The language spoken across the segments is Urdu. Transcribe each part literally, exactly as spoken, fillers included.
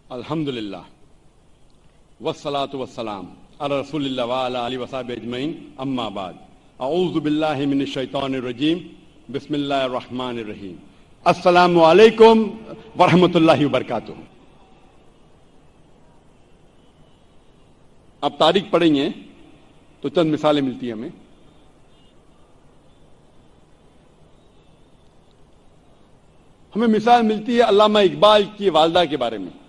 الحمدللہ والصلاة والسلام علی رسول اللہ وعلی آلہ وصحبہ اجمعین، اما بعد، اعوذ باللہ من الشیطان الرجیم، بسم اللہ الرحمن الرحیم۔ السلام علیکم ورحمۃ اللہ وبرکاتہ۔ اب تاریخ پڑھیں گے تو چند مثالیں ملتی ہیں ہمیں۔ ہمیں مثال ملتی ہے علامہ اقبال کی والدہ کے بارے میں۔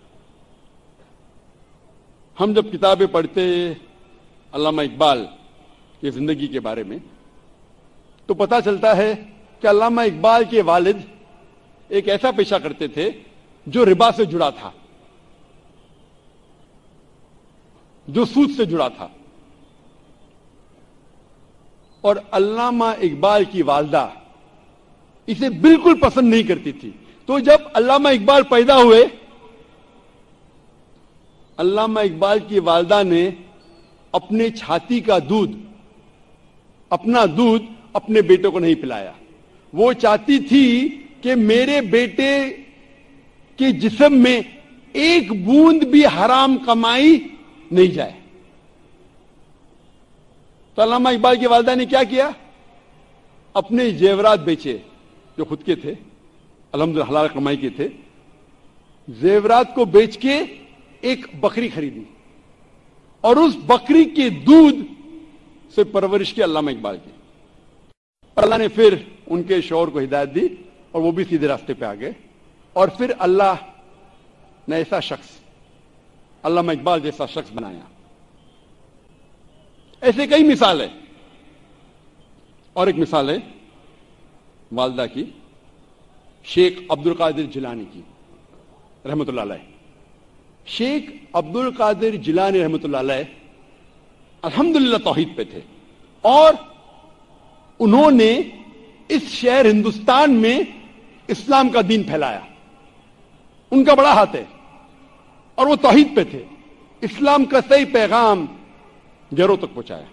ہم جب کتابیں پڑھتے علامہ اقبال کی زندگی کے بارے میں تو پتہ چلتا ہے کہ علامہ اقبال کے والد ایک ایسا پیشہ کرتے تھے جو ربا سے جڑا تھا، جو سود سے جڑا تھا، اور علامہ اقبال کی والدہ اسے بالکل پسند نہیں کرتی تھی۔ تو جب علامہ اقبال پیدا ہوئے، علامہ اقبال کی والدہ نے اپنے چھاتی کا دودھ، اپنا دودھ اپنے بیٹے کو نہیں پلایا۔ وہ چاہتی تھی کہ میرے بیٹے کے جسم میں ایک بوند بھی حرام کمائی نہیں جائے۔ تو علامہ اقبال کی والدہ نے کیا کیا؟ اپنے زیورات بیچے جو خود کے تھے، الحمدللہ حلال کمائی کے تھے، زیورات کو بیچ کے ایک بکری خریدی اور اس بکری کے دودھ سے پرورش کی علامہ اقبال کی۔ اللہ نے پھر ان کے شوہر کو ہدایت دی اور وہ بھی سیدھے راستے پہ آ گئے، اور پھر اللہ نے ایسا شخص، علامہ اقبال جیسا شخص بنایا۔ ایسے کئی مثال ہے، اور ایک مثال ہے والدہ کی، شیخ عبد القادر جیلانی کی رحمۃ اللہ علیہ۔ شیخ عبد القادر جیلانی رحمۃ اللہ علیہ الحمدللہ توحید پہ تھے، اور انہوں نے اس شہر ہندوستان میں اسلام کا دین پھیلایا۔ ان کا بڑا ہاتھ ہے، اور وہ توحید پہ تھے، اسلام کا صحیح پیغام گھروں تک پہنچایا۔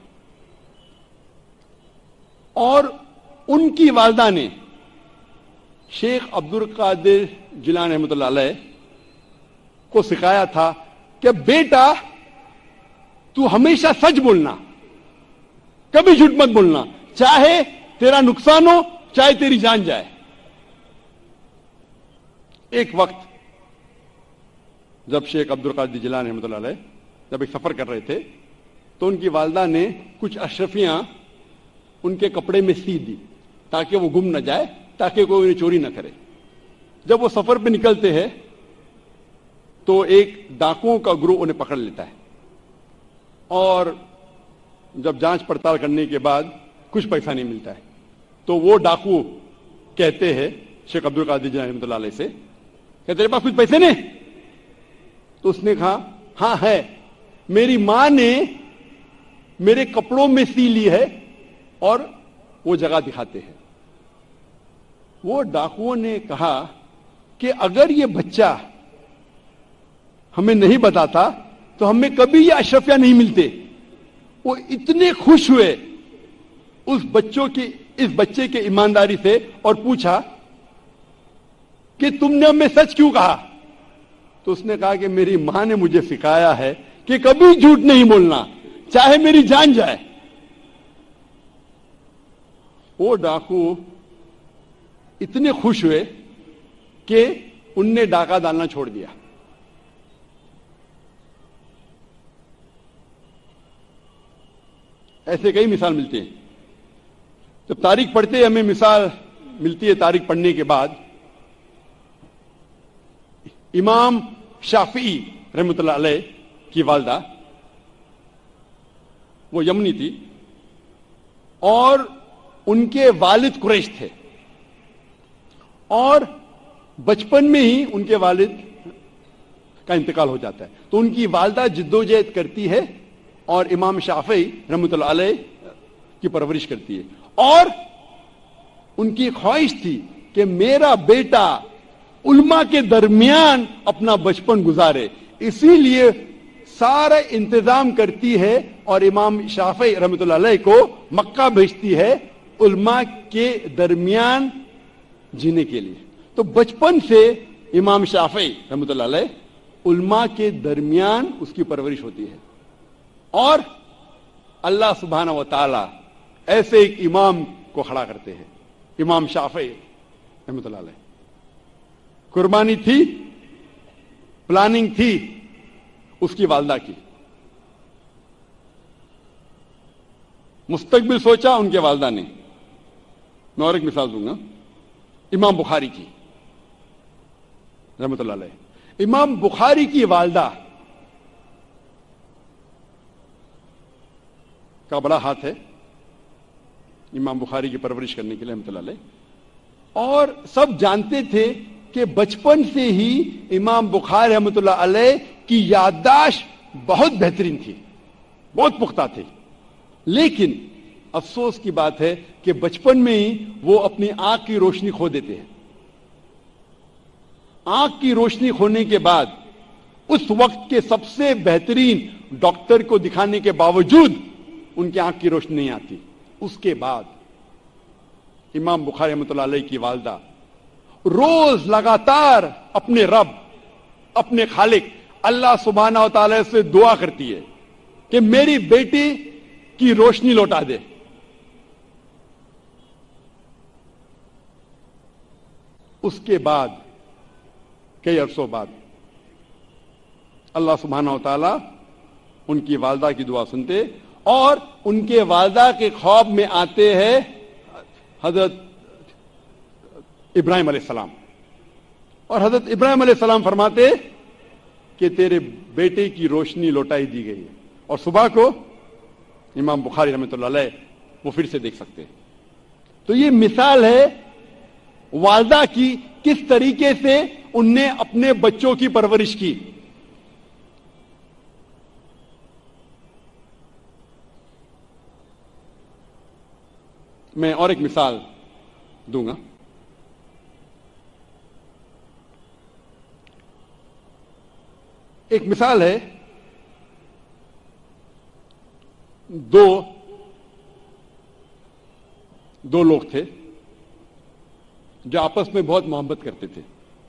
اور ان کی والدہ نے شیخ عبد القادر جیلانی رحمۃ اللہ علیہ کو سکھایا تھا کہ بیٹا تو ہمیشہ سچ بولنا، کبھی جھوٹ مت بولنا، چاہے تیرا نقصان ہو چاہے تیری جان جائے۔ ایک وقت جب شیخ عبد القادر جیلانی رحمۃ اللہ علیہ جب ایک سفر کر رہے تھے تو ان کی والدہ نے کچھ اشرفیاں ان کے کپڑے میں سی دی تاکہ وہ گم نہ جائے، تاکہ کوئی انہیں چوری نہ کرے۔ جب وہ سفر پہ نکلتے ہیں تو ایک ڈاکوؤں کا گروہ انہیں پکڑ لیتا ہے، اور جب جانچ پڑتال کرنے کے بعد کچھ پیسہ نہیں ملتا ہے تو وہ ڈاکو کہتے ہیں شیخ عبد القادر جیلانی رحمۃ اللہ علیہ سے کہ تیرے پاس کچھ پیسے نہیں؟ تو اس نے کہا ہاں ہے، میری ماں نے میرے کپڑوں میں سی لی ہے، اور وہ جگہ دکھاتے ہیں۔ وہ ڈاکوؤں نے کہا کہ اگر یہ بچہ ہمیں نہیں بتاتا تو ہمیں کبھی یہ اشرفیاں نہیں ملتے۔ وہ اتنے خوش ہوئے اس بچوں کی اس بچے کے ایمانداری سے، اور پوچھا کہ تم نے ہمیں سچ کیوں کہا؟ تو اس نے کہا کہ میری ماں نے مجھے سکھایا ہے کہ کبھی جھوٹ نہیں بولنا، چاہے میری جان جائے۔ وہ ڈاکو اتنے خوش ہوئے کہ ان نے ڈاکہ ڈالنا چھوڑ دیا۔ ایسے کئی مثال ملتے ہیں۔ جب تاریخ پڑھتے ہمیں مثال ملتی ہے تاریخ پڑھنے کے بعد، امام شافعی رحمۃ اللہ علیہ کی والدہ وہ یمنی تھی، اور ان کے والد قریش تھے، اور بچپن میں ہی ان کے والد کا انتقال ہو جاتا ہے۔ تو ان کی والدہ جدوجہد کرتی ہے اور امام شافعی رحمۃ اللہ علیہ کی پرورش کرتی ہے، اور ان کی خواہش تھی کہ میرا بیٹا علماء کے درمیان اپنا بچپن گزارے، اسی لیے سارا انتظام کرتی ہے اور امام شافعی رحمۃ اللہ علیہ کو مکہ بھیجتی ہے علماء کے درمیان جینے کے لیے۔ تو بچپن سے امام شافعی رحمۃ اللہ علیہ علماء کے درمیان اس کی پرورش ہوتی ہے. اور اللہ سبحانہ و تعالی ایسے ایک امام کو کھڑا کرتے ہیں, امام شافعی رحمۃ اللہ علیہ. قربانی تھی, پلاننگ تھی اس کی والدہ کی, مستقبل سوچا ان کے والدہ نے. میں اور ایک مثال دوں گا, امام بخاری کی رحمۃ اللہ علیہ. امام بخاری کی والدہ کا بڑا ہاتھ ہے امام بخاری کی پرورش کرنے کے لیے رحمۃ اللہ علیہ. اور سب جانتے تھے کہ بچپن سے ہی امام بخاری رحمۃ اللہ علیہ کی یادداشت بہت بہترین تھی, بہت پختہ تھی. لیکن افسوس کی بات ہے کہ بچپن میں ہی وہ اپنی آنکھ کی روشنی کھو دیتے ہیں. آنکھ کی روشنی کھونے کے بعد اس وقت کے سب سے بہترین ڈاکٹر کو دکھانے کے باوجود ان کی آنکھ کی روشنی نہیں آتی. اس کے بعد امام بخاری رحمۃ اللہ علیہ کی والدہ روز لگاتار اپنے رب, اپنے خالق اللہ سبحانہ و تعالی سے دعا کرتی ہے کہ میری بیٹی کی روشنی لوٹا دے. اس کے بعد کئی عرصوں بعد اللہ سبحانہ و تعالی ان کی والدہ کی دعا سنتے اور ان کے والدہ کے خواب میں آتے ہیں حضرت ابراہیم علیہ السلام. اور حضرت ابراہیم علیہ السلام فرماتے کہ تیرے بیٹے کی روشنی لوٹائی دی گئی ہے. اور صبح کو امام بخاری رحمۃ اللہ علیہ وہ پھر سے دیکھ سکتے. تو یہ مثال ہے والدہ کی, کس طریقے سے ان نے اپنے بچوں کی پرورش کی. میں اور ایک مثال دوں گا. ایک مثال ہے, دو دو لوگ تھے جو آپس میں بہت محبت کرتے تھے,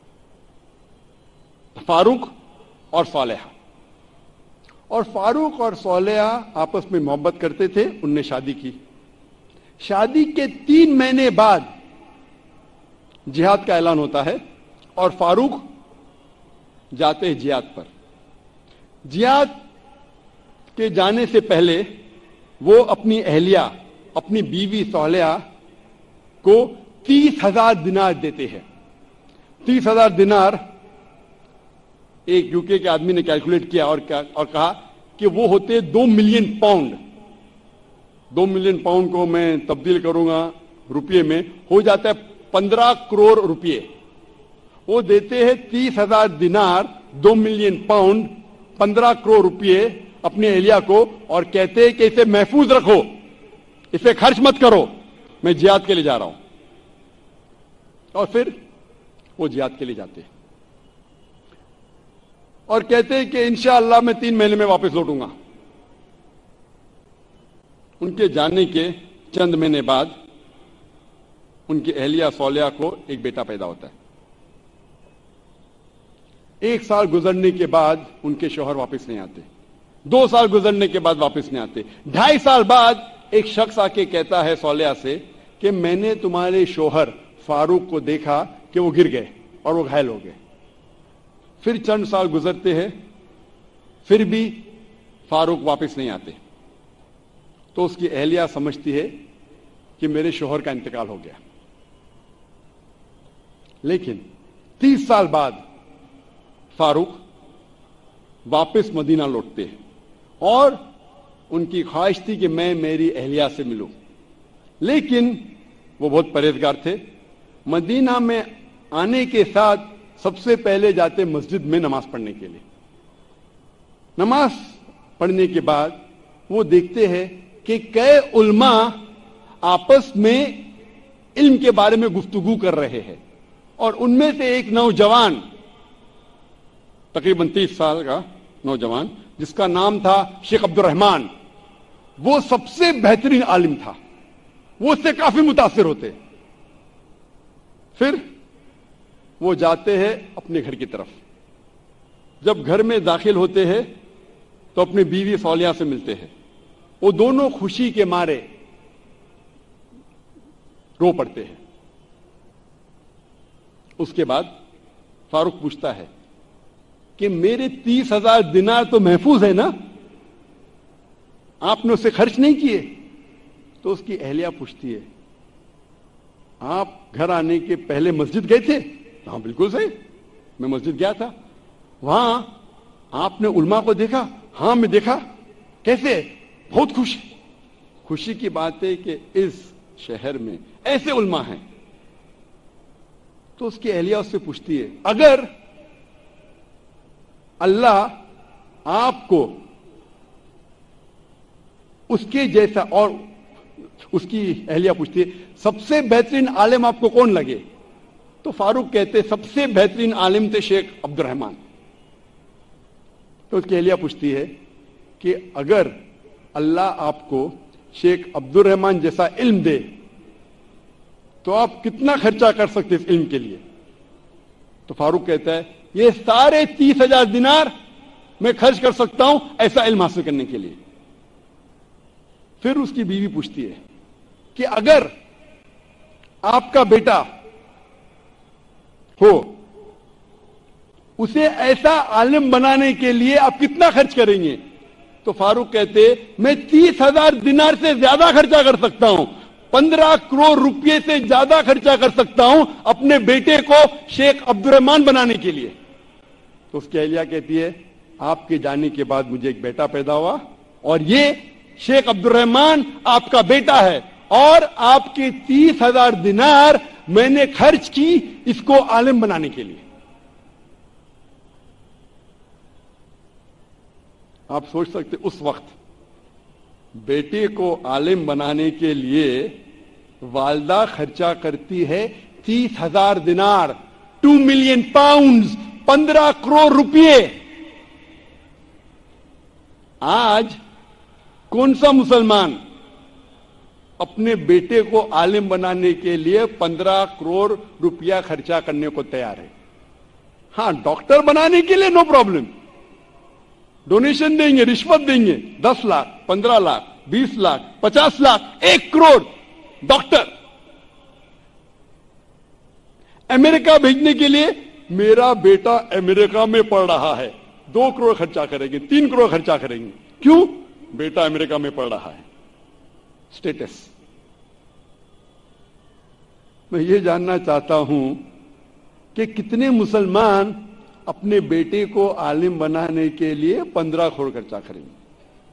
فاروق اور صالحہ. اور فاروق اور صالحہ آپس میں محبت کرتے تھے, ان نے شادی کی. شادی کے تین مہینے بعد جہاد کا اعلان ہوتا ہے اور فاروق جاتے ہیں جہاد پر. جہاد کے جانے سے پہلے وہ اپنی اہلیہ, اپنی بیوی صالحہ کو تیس ہزار دینار دیتے ہیں. تیس ہزار دینار ایک یو کے کے آدمی نے کیلکولیٹ کیا اور اور کہا کہ وہ ہوتے دو ملین پاؤنڈ. دو ملین پاؤنڈ کو میں تبدیل کروں گا روپیے میں, ہو جاتا ہے پندرہ کروڑ روپیے. وہ دیتے ہیں تیس ہزار دینار, دو ملین پاؤنڈ, پندرہ کروڑ روپیے اپنے اہلیہ کو, اور کہتے ہیں کہ اسے محفوظ رکھو, اسے خرچ مت کرو, میں جہاد کے لیے جا رہا ہوں. اور پھر وہ جہاد کے لیے جاتے ہیں اور کہتے ہیں کہ انشاءاللہ میں تین مہینے میں واپس لوٹوں گا. ان کے جانے کے چند مہینے بعد ان کی اہلیہ صالحہ کو ایک بیٹا پیدا ہوتا ہے. ایک سال گزرنے کے بعد ان کے شوہر واپس نہیں آتے, دو سال گزرنے کے بعد واپس نہیں آتے, ڈھائی سال بعد ایک شخص آ کے کہتا ہے صالحہ سے کہ میں نے تمہارے شوہر فاروق کو دیکھا کہ وہ گر گئے اور وہ گھائل ہو گئے. پھر چند سال گزرتے ہیں, پھر بھی فاروق واپس نہیں آتے. تو اس کی اہلیہ سمجھتی ہے کہ میرے شوہر کا انتقال ہو گیا. لیکن تیس سال بعد فاروق واپس مدینہ لوٹتے ہیں اور ان کی خواہش تھی کہ میں میری اہلیہ سے ملوں. لیکن وہ بہت پرہیزگار تھے. مدینہ میں آنے کے ساتھ سب سے پہلے جاتے مسجد میں نماز پڑھنے کے لیے. نماز پڑھنے کے بعد وہ دیکھتے ہیں کہ کئی علماء آپس میں علم کے بارے میں گفتگو کر رہے ہیں, اور ان میں سے ایک نوجوان, تقریباً تیس سال کا نوجوان, جس کا نام تھا شیخ عبد الرحمان, وہ سب سے بہترین عالم تھا. وہ اس سے کافی متاثر ہوتے. پھر وہ جاتے ہیں اپنے گھر کی طرف جب گھر میں داخل ہوتے ہیں تو اپنی بیوی صالحہ سے ملتے ہیں. وہ دونوں خوشی کے مارے رو پڑتے ہیں. اس کے بعد فاروق پوچھتا ہے کہ میرے تیس ہزار دینار تو محفوظ ہے نا, آپ نے اسے خرچ نہیں کیے؟ تو اس کی اہلیہ پوچھتی ہے آپ گھر آنے کے پہلے مسجد گئے تھے؟ ہاں بالکل صحیح, میں مسجد گیا تھا. وہاں آپ نے علماء کو دیکھا؟ ہاں میں دیکھا. کیسے؟ بہت خوش. خوشی کی بات ہے کہ اس شہر میں ایسے علماء ہیں. تو اس کی اہلیہ اس سے پوچھتی ہے اگر اللہ آپ کو اس کے جیسا, اور اس کی اہلیہ پوچھتی ہے سب سے بہترین عالم آپ کو کون لگے؟ تو فاروق کہتے سب سے بہترین عالم تھے شیخ عبد الرحمان. تو اس کی اہلیہ پوچھتی ہے کہ اگر اللہ آپ کو شیخ عبد الرحمان جیسا علم دے تو آپ کتنا خرچہ کر سکتے اس علم کے لیے؟ تو فاروق کہتا ہے یہ سارے تیس ہزار دینار میں خرچ کر سکتا ہوں ایسا علم حاصل کرنے کے لیے. پھر اس کی بیوی پوچھتی ہے کہ اگر آپ کا بیٹا ہو, اسے ایسا عالم بنانے کے لیے آپ کتنا خرچ کریں گے؟ تو فاروق کہتے میں تیس ہزار دینار سے زیادہ خرچہ کر سکتا ہوں, پندرہ کروڑ روپے سے زیادہ خرچہ کر سکتا ہوں اپنے بیٹے کو شیخ عبد الرحمان بنانے کے لیے. تو اس کی اہلیہ کہتی ہے آپ کے جانے کے بعد مجھے ایک بیٹا پیدا ہوا اور یہ شیخ عبد الرحمان آپ کا بیٹا ہے, اور آپ کے تیس ہزار دینار میں نے خرچ کی اس کو عالم بنانے کے لیے. آپ سوچ سکتے اس وقت بیٹے کو عالم بنانے کے لیے والدہ خرچہ کرتی ہے تیس ہزار دینار, ٹو ملین پاؤنڈز, پندرہ کروڑ روپے. آج کون سا مسلمان اپنے بیٹے کو عالم بنانے کے لیے پندرہ کروڑ روپیہ خرچہ کرنے کو تیار ہے؟ ہاں ڈاکٹر بنانے کے لیے نو پرابلم, ڈونیشن دیں گے, رشوت دیں گے, دس لاکھ, پندرہ لاکھ, بیس لاکھ, پچاس لاکھ, ایک کروڑ ڈاکٹر. امریکہ بھیجنے کے لیے میرا بیٹا امریکہ میں پڑھ رہا ہے, دو کروڑ خرچہ کریں گے, تین کروڑ خرچہ کریں گے. کیوں؟ بیٹا امریکہ میں پڑھ رہا ہے. اسٹیٹس. میں یہ جاننا چاہتا ہوں کہ کتنے مسلمان اپنے بیٹے کو عالم بنانے کے لیے پندرہ کروڑ خرچہ کریں گے؟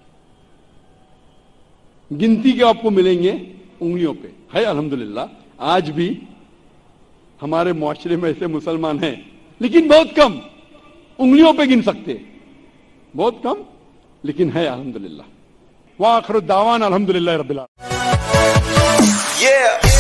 گنتی کے آپ کو ملیں گے انگلیوں پہ. ہے الحمدللہ آج بھی ہمارے معاشرے میں ایسے مسلمان ہیں, لیکن بہت کم, انگلیوں پہ گن سکتے, بہت کم, لیکن ہے الحمدللہ. وآخر الدعوانا الحمدللہ رب العالمین.